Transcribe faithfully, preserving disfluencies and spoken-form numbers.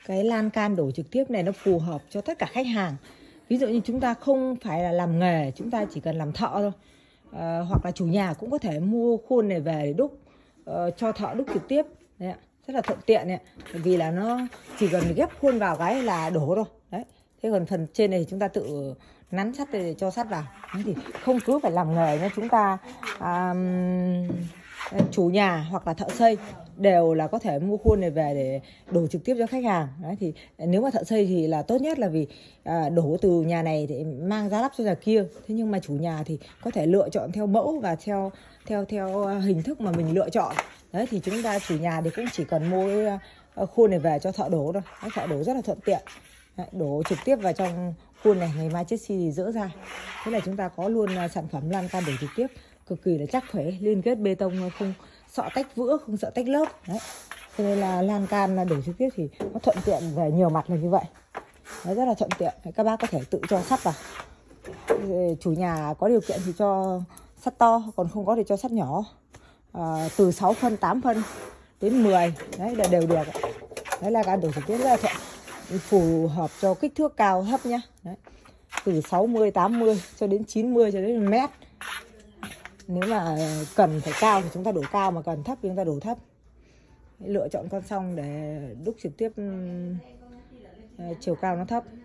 cái lan can đổ trực tiếp này nó phù hợp cho tất cả khách hàng. Ví dụ như chúng ta không phải là làm nghề, chúng ta chỉ cần làm thợ thôi. À, hoặc là chủ nhà cũng có thể mua khuôn này về để đúc, uh, cho thợ đúc trực tiếp. Đấy ạ. Rất là thuận tiện này. Vì là nó chỉ cần ghép khuôn vào cái là đổ thôi. Đấy. Thế còn phần trên này thì chúng ta tự nắn sắt để cho sắt vào. Đấy thì không cứ phải làm nghề nha, chúng ta à, chủ nhà hoặc là thợ xây đều là có thể mua khuôn này về để đổ trực tiếp cho khách hàng. Đấy thì nếu mà thợ xây thì là tốt nhất, là vì à, đổ từ nhà này để mang ra lắp cho nhà kia. Thế nhưng mà chủ nhà thì có thể lựa chọn theo mẫu và theo theo theo hình thức mà mình lựa chọn. Đấy thì chúng ta chủ nhà thì cũng chỉ cần mua cái khuôn này về cho thợ đổ thôi. Đấy, thợ đổ rất là thuận tiện. Đấy, đổ trực tiếp vào trong khuôn này, ngày mai chếch xi thì dỡ ra. Thế là chúng ta có luôn sản phẩm lan can đổ trực tiếp, cực kỳ là chắc khỏe, liên kết bê tông, không sợ tách vữa, không sợ tách lớp. Đấy. Cho nên là lan can đổ trực tiếp thì nó thuận tiện về nhiều mặt là như vậy. Nó rất là thuận tiện. Các bác có thể tự cho sắt vào. Chủ nhà có điều kiện thì cho sắt to, còn không có thì cho sắt nhỏ. À, từ sáu phân, tám phân đến mười. Đấy là đều được. Đấy là lan can đổ trực tiếp rất là thuận, phù hợp cho kích thước cao thấp nhá. Đấy. Từ sáu mươi, tám mươi cho đến chín mươi cho đến một mét. Nếu mà cần phải cao thì chúng ta đổ cao, mà cần thấp thì chúng ta đổ thấp. Lựa chọn con song để đúc trực tiếp chiều cao nó thấp.